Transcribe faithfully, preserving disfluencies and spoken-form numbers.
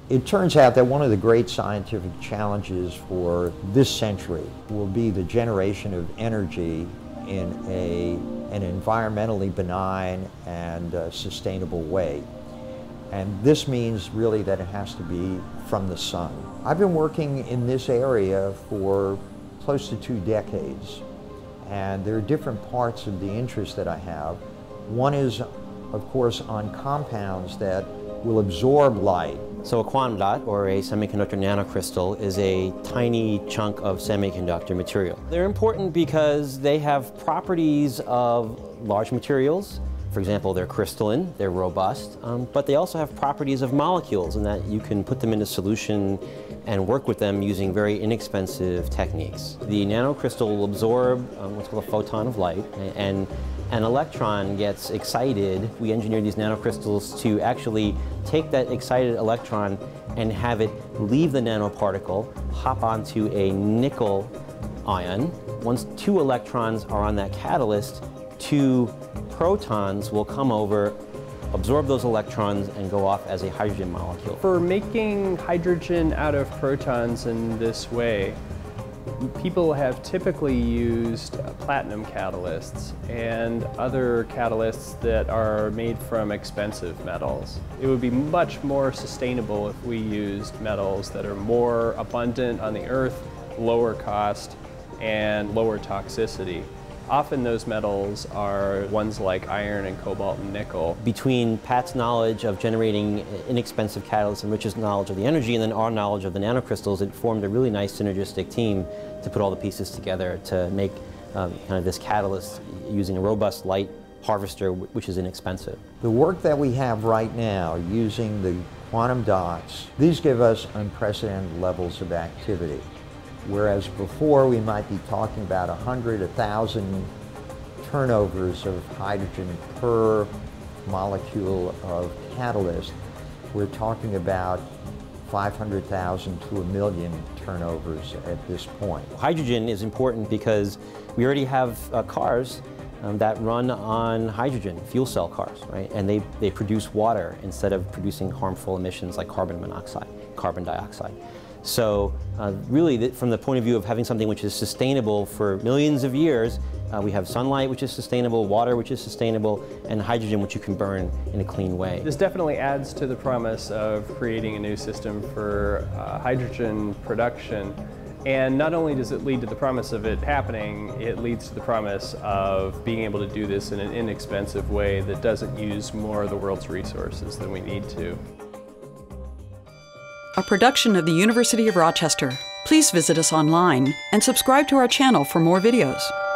It turns out that one of the great scientific challenges for this century will be the generation of energy in a, an environmentally benign and uh, sustainable way. And this means really that it has to be from the sun. I've been working in this area for close to two decades, and there are different parts of the interest that I have. One is, of course, on compounds that will absorb light. So a quantum dot, or a semiconductor nanocrystal, is a tiny chunk of semiconductor material. They're important because they have properties of large materials. For example, they're crystalline, they're robust, um, but they also have properties of molecules in that you can put them into solution and work with them using very inexpensive techniques. The nanocrystal will absorb um, what's called a photon of light, and an electron gets excited. We engineer these nanocrystals to actually take that excited electron and have it leave the nanoparticle, hop onto a nickel ion. Once two electrons are on that catalyst, two protons will come over, absorb those electrons, and go off as a hydrogen molecule. For making hydrogen out of protons in this way, people have typically used platinum catalysts and other catalysts that are made from expensive metals. It would be much more sustainable if we used metals that are more abundant on the Earth, lower cost, and lower toxicity. Often those metals are ones like iron and cobalt and nickel. Between Pat's knowledge of generating inexpensive catalysts and Richard's knowledge of the energy, and then our knowledge of the nanocrystals, it formed a really nice synergistic team to put all the pieces together to make um, kind of this catalyst using a robust light harvester, which is inexpensive. The work that we have right now using the quantum dots, these give us unprecedented levels of activity. Whereas before we might be talking about a hundred, a thousand turnovers of hydrogen per molecule of catalyst, we're talking about five hundred thousand to a million turnovers at this point. Hydrogen is important because we already have uh, cars um, that run on hydrogen, fuel cell cars, right? And they, they produce water instead of producing harmful emissions like carbon monoxide, carbon dioxide. So uh, really, from the point of view of having something which is sustainable for millions of years, uh, we have sunlight which is sustainable, water which is sustainable, and hydrogen which you can burn in a clean way. This definitely adds to the promise of creating a new system for uh, hydrogen production. And not only does it lead to the promise of it happening, it leads to the promise of being able to do this in an inexpensive way that doesn't use more of the world's resources than we need to. A production of the University of Rochester. Please visit us online and subscribe to our channel for more videos.